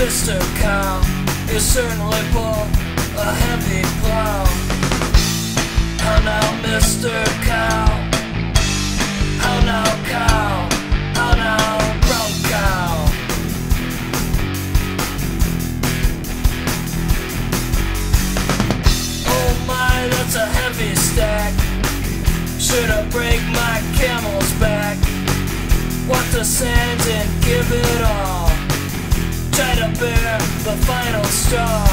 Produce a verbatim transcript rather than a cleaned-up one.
Mister Cow, you certainly pull a heavy plow. How now, Mister Cow? How now, cow? How now, brown cow? Oh my, that's a heavy stack. Should I break my camel's back? Want the sand and give it all. Try to bear the final straw.